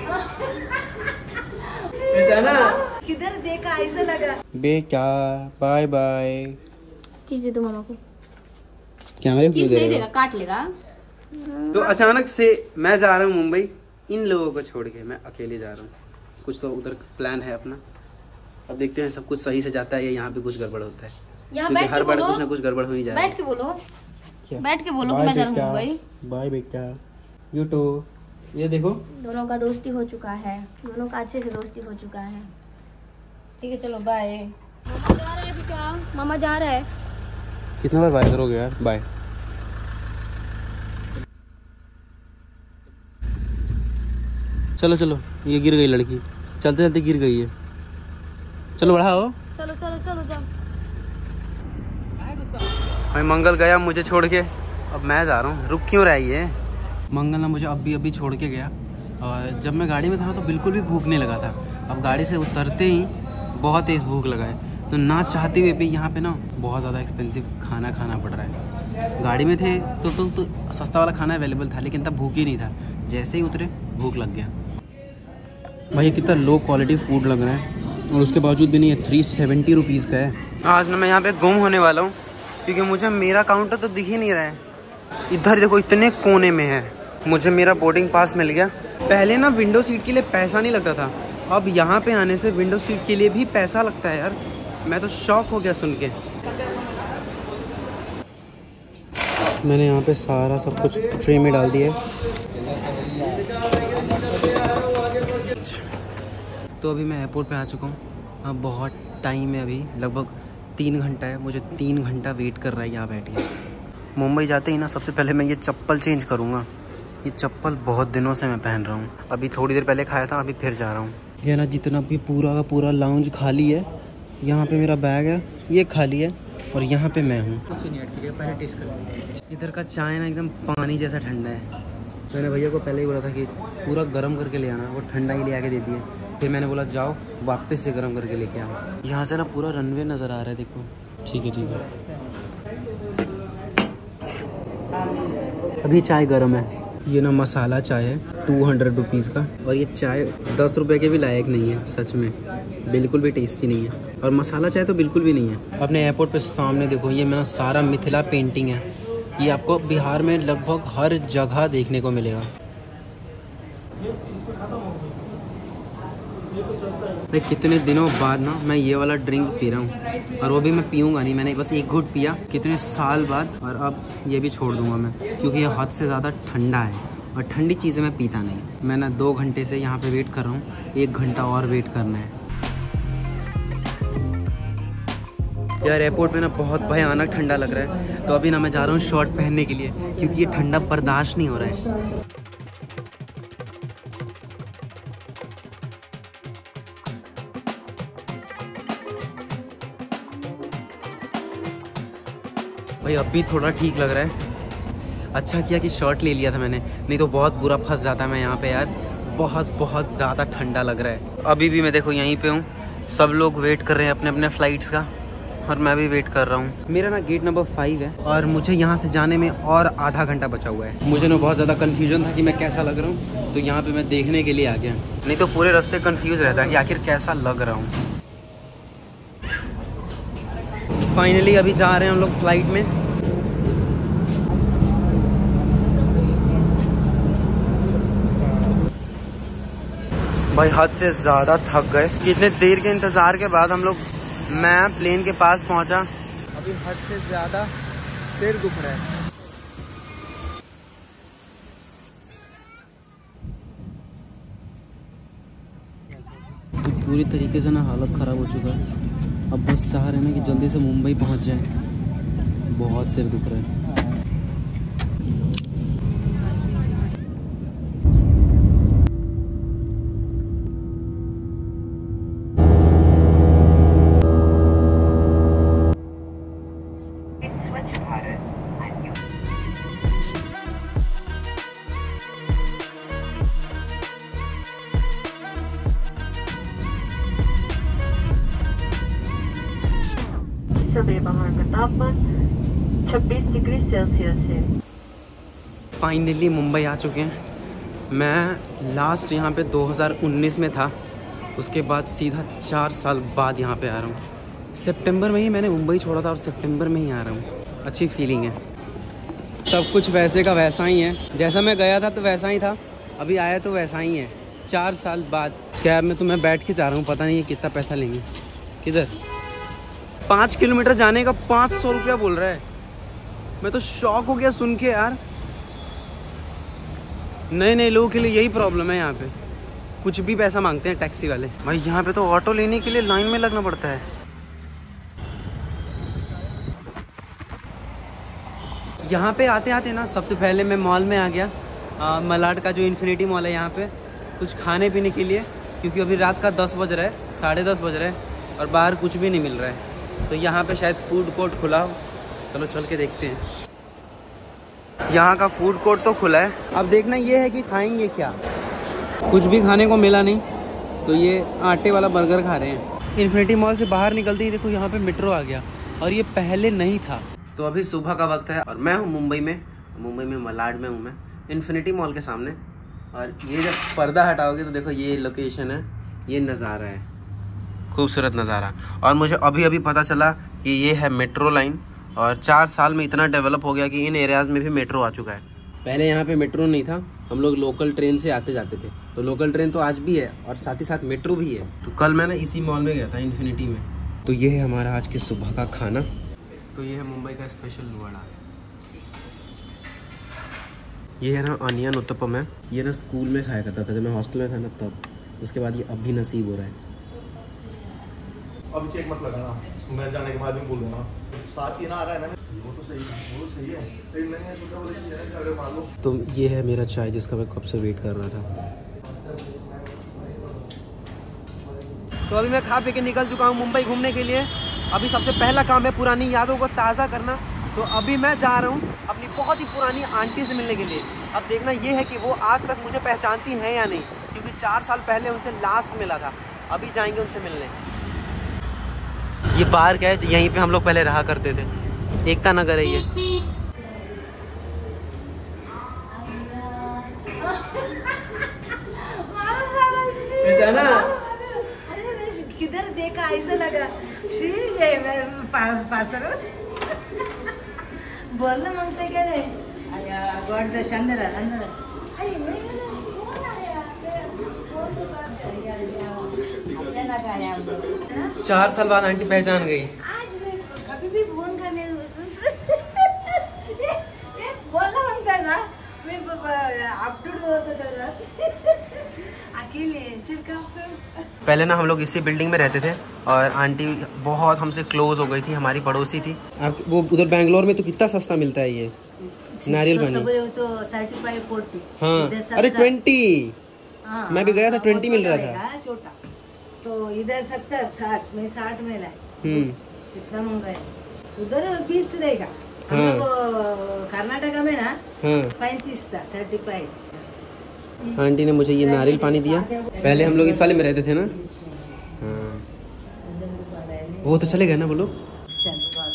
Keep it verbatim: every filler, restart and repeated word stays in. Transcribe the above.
किधर देखा ऐसा लगा बेटा बाय बाय। किस दे दो मामा को, कैमरे किस दे देगा, काट लेगा। तो अचानक से मैं जा रहा हूँ मुंबई, इन लोगों को छोड़ के मैं अकेले जा रहा हूँ। कुछ तो उधर प्लान है अपना, अब देखते हैं सब कुछ सही से जाता है या यहाँ पे कुछ गड़बड़ होता है। यहाँ बैठ हर के बार बोलो, कुछ ना कुछ गड़बड़ हो ही जाएगा। बैठ के बोलो, बैठ के बोलो कि मैं जा रहा हूँ मुंबई। बाय बेटा। You too. ये देखो दोनों का दोस्ती हो चुका है, दोनों का अच्छे से दोस्ती हो चुका है। ठीक है चलो बाय। मामा जा रहे हैं क्या? मामा जा रहा है। कितना बार बाय करोगे यार? बाय। चलो चलो, ये गिर गई लड़की, चलते चलते गिर गई है। चलो बढ़ाओ, चलो चलो चलो जाओ। मैं मंगल गया मुझे छोड़ के, अब मैं जा रहा हूँ। रुक क्यों रही है? मंगल ना मुझे अभी अभी छोड़ के गया, और जब मैं गाड़ी में था तो बिल्कुल भी भूख नहीं लगा था। अब गाड़ी से उतरते ही बहुत तेज़ भूख लगा है, तो ना चाहते हुए भी यहाँ पे ना बहुत ज़्यादा एक्सपेंसिव खाना खाना पड़ रहा है। गाड़ी में थे तो तो, तो सस्ता वाला खाना अवेलेबल था, लेकिन तब भूख ही नहीं था। जैसे ही उतरे भूख लग गया। भाई कितना लो क्वालिटी फूड लग रहा है, और उसके बावजूद भी नहीं है। थ्री सेवेंटी रुपीज़ का है। आज ना मैं यहाँ पे गुम होने वाला हूँ, क्योंकि मुझे मेरा काउंटर तो दिख ही नहीं रहा है। इधर देखो इतने कोने में है। मुझे मेरा बोर्डिंग पास मिल गया। पहले ना विंडो सीट के लिए पैसा नहीं लगता था, अब यहाँ पे आने से विंडो सीट के लिए भी पैसा लगता है यार। मैं तो शॉक हो गया सुन के। मैंने यहाँ पे सारा सब कुछ ट्रे में डाल दिया है। तो अभी मैं एयरपोर्ट पे आ चुका हूँ। अब बहुत टाइम है, अभी लगभग तीन घंटा है। मुझे तीन घंटा वेट कर रहा है यहाँ बैठ के। मुंबई जाते ही ना सबसे पहले मैं ये चप्पल चेंज करूँगा। ये चप्पल बहुत दिनों से मैं पहन रहा हूँ। अभी थोड़ी देर पहले खाया था, अभी फिर जा रहा हूँ। ये ना जितना भी पूरा का पूरा लाउंज खाली है। यहाँ पे मेरा बैग है, ये खाली है, और यहाँ पे मैं हूँ। पहले टेस्ट कर। इधर का चाय ना एकदम पानी जैसा ठंडा है। मैंने भैया को पहले ही बोला था कि पूरा गर्म करके ले आना, वो ठंडा ही ले आके दे दिए। फिर मैंने बोला जाओ वापस से गर्म करके लेके आओ। यहाँ से ना पूरा रनवे नज़र आ रहा है, देखो। ठीक है ठीक है। अभी चाय गर्म है। ये ना मसाला चाय है, टू हंड्रेड रुपीज़ का, और ये चाय दस रुपए के भी लायक नहीं है। सच में बिल्कुल भी टेस्टी नहीं है, और मसाला चाय तो बिल्कुल भी नहीं है। अपने एयरपोर्ट पे सामने देखो, ये मेरा सारा मिथिला पेंटिंग है। ये आपको बिहार में लगभग हर जगह देखने को मिलेगा। मैं कितने दिनों बाद ना मैं ये वाला ड्रिंक पी रहा हूँ, और वो भी मैं पीऊँगा नहीं। मैंने बस एक घूंट पिया कितने साल बाद, और अब ये भी छोड़ दूँगा मैं, क्योंकि ये हद से ज़्यादा ठंडा है, और ठंडी चीज़ें मैं पीता नहीं। मैं ना दो घंटे से यहाँ पे वेट कर रहा हूँ, एक घंटा और वेट करना है। यार एयरपोर्ट में ना बहुत भयानक ठंडा लग रहा है, तो अभी ना मैं जा रहा हूँ शॉर्ट पहनने के लिए, क्योंकि ये ठंडा बर्दाश्त नहीं हो रहा है। भाई अभी थोड़ा ठीक लग रहा है। अच्छा किया कि शर्ट ले लिया था मैंने, नहीं तो बहुत बुरा फंस जाता मैं यहाँ पे यार। बहुत बहुत ज़्यादा ठंडा लग रहा है। अभी भी मैं देखो यहीं पे हूँ, सब लोग वेट कर रहे हैं अपने अपने फ़्लाइट्स का, और मैं भी वेट कर रहा हूँ। मेरा ना गेट नंबर फाइव है, और मुझे यहाँ से जाने में और आधा घंटा बचा हुआ है। मुझे ना बहुत ज़्यादा कन्फ्यूजन था कि मैं कैसा लग रहा हूँ, तो यहाँ पर मैं देखने के लिए आ गया। नहीं तो पूरे रास्ते कन्फ्यूज़ रहता है कि आखिर कैसा लग रहा हूँ। फाइनली अभी जा रहे हैं हम लोग फ्लाइट में। भाई हद से ज़्यादा थक गए। कितने देर के इंतज़ार के बाद हम लोग मैं प्लेन के पास पहुंचा। अभी हद से ज़्यादा सिर दुख रहा है। तो पूरी तरीके से ना हालत ख़राब हो चुका है। अब बस चाह रहे हैं ना कि जल्दी से मुंबई पहुंच जाए। बहुत सिर दुख रहा है। समय बाहर का तापमान छब्बीस डिग्री सेल्सियस है। फाइनली मुंबई आ चुके हैं, मैं लास्ट यहाँ पे दो हज़ार उन्नीस में था, उसके बाद सीधा चार साल बाद यहाँ पे आ रहा हूँ। सितंबर में ही मैंने मुंबई छोड़ा था और सितंबर में ही आ रहा हूँ। अच्छी फीलिंग है। सब कुछ वैसे का वैसा ही है, जैसा मैं गया था तो वैसा ही था, अभी आया तो वैसा ही है। चार साल बाद कैब में तो मैं बैठ के जा रहा हूँ, पता नहीं है कितना पैसा लेंगे। किधर पाँच किलोमीटर जाने का पाँच सौ रुपया बोल रहा है। मैं तो शॉक हो गया सुन के यार। नए नए लोगों के लिए यही प्रॉब्लम है यहाँ पे, कुछ भी पैसा मांगते हैं टैक्सी वाले। भाई यहाँ पे तो ऑटो लेने के लिए लाइन में लगना पड़ता है। यहाँ पे आते आते ना सबसे पहले मैं मॉल में आ गया, आ, मलाड का जो इन्फिनिटी मॉल है यहाँ पे, कुछ खाने पीने के लिए, क्योंकि अभी रात का दस बज रहा है, साढ़े दस बज रहा है और बाहर कुछ भी नहीं मिल रहा है। तो यहाँ पे शायद फूड कोर्ट खुला हो, चलो चल के देखते हैं। यहाँ का फूड कोर्ट तो खुला है, अब देखना ये है कि खाएंगे क्या। कुछ भी खाने को मिला नहीं तो ये आटे वाला बर्गर खा रहे हैं। इन्फिनिटी मॉल से बाहर निकलते ही देखो यहाँ पे मेट्रो आ गया, और ये पहले नहीं था। तो अभी सुबह का वक्त है और मैं हूँ मुंबई में, मुंबई में मलाड में हूँ मैं, इन्फिनिटी मॉल के सामने। और ये जब पर्दा हटाओगे तो देखो ये लोकेशन है, ये नज़ारा है, खूबसूरत नज़ारा। और मुझे अभी अभी पता चला कि ये है मेट्रो लाइन, और चार साल में इतना डेवलप हो गया कि इन एरियाज़ में भी मेट्रो आ चुका है। पहले यहाँ पे मेट्रो नहीं था, हम लोग लोकल ट्रेन से आते जाते थे। तो लोकल ट्रेन तो आज भी है और साथ ही साथ मेट्रो भी है। तो कल मैं ना इसी मॉल में गया था, इन्फिनिटी में। तो ये है हमारा आज के सुबह का खाना। तो ये है मुंबई का स्पेशल वड़ा, ये है ना अनियन उत्तपम है। ये ना स्कूल में खाया करता था जब मैं हॉस्टल में था ना तब, उसके बाद ये अभी नसीब हो रहा है। अभी चेक मत लगाना, मैं जाने के बाद भी बोल दूंगा। साथ ही ना आ रहा है ना, वो तो सही है, वो सही है, लेकिन मैंने सोचा बोले कि यार अगर मान लो। तो ये है मेरा चाय जिसका मैं कब से वेट कर रहा था। तो अभी मैं खा पी के निकल चुका हूँ मुंबई घूमने के लिए। अभी सबसे पहला काम है पुरानी यादों को ताज़ा करना। तो अभी मैं जा रहा हूँ अपनी बहुत ही पुरानी आंटी से मिलने के लिए। अब देखना ये है कि वो आज तक मुझे पहचानती हैं या नहीं, क्योंकि चार साल पहले उनसे लास्ट मिला था। अभी जाएंगे उनसे मिलने। ये पार्क है, यहीं पे हम लोग पहले रहा करते थे, एकता नगर है ये। किधर देखा ऐसा लगा ठीक है, मैं पास पास बोलना मांगते क्या रे? गॉड ब्लेस अंदर अंदर। चार साल बाद आंटी पहचान गई। आज मैं कभी भी फोन करने बोलना मांगता है ना, मैं अप टू होता था अकेले। पहले ना हम लोग इसी बिल्डिंग में रहते थे और आंटी बहुत हमसे क्लोज हो गई थी, हमारी पड़ोसी थी। अब वो उधर बैंगलोर में तो कितना सस्ता मिलता है ये नारियल पानी, तो थर्टी फाइव फोर्टी। हाँ अरे ट्वेंटी, मैं भी गया था ट्वेंटी मिल रहा था छोटा। तो इधर सत्तर साठ में साठ में लाए, कितना महंगा है। उधर बीस रहेगा, हम लोग कर्नाटका में ना पैंतीस था, थर्टी फाइव। आंटी ने मुझे ये नारियल पानी दिया। पहले हम लोग इस वाले में रहते थे ना। हाँ वो तो चले गए ना वो लोग।